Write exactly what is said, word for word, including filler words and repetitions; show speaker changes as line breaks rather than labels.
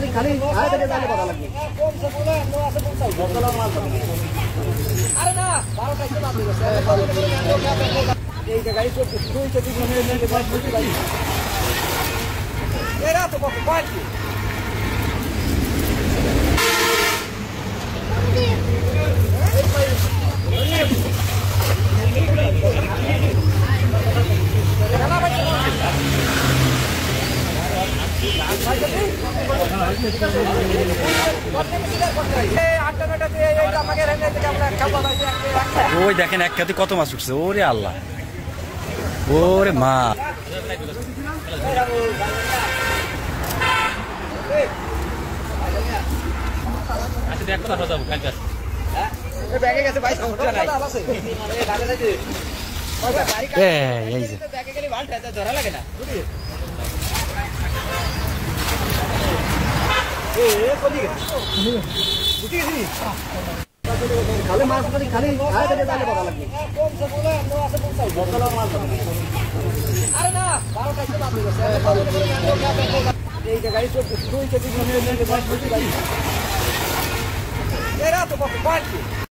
খালি আয় থেকে জালে কথা লাগবে আরে না বারো টাকা লাভ দিছে এই জায়গায় তো দুই থেকে তিন মিনিট বাদ বুঝি ভাই এরা তো কত পাঁচটি
ওই দেখেন এক খাতে কত মাছ উঠছে ওরে আল্লাহ ওরে মা
খালি মাছ খালি খালি আয় থেকে জালে কথা লাগবে আরে না বারো টাকা লাভ দিছে এই জায়গায় তো দুই থেকে তিন মিনিট বাদ বুঝি ভাই এরা তো কত পাঁচটি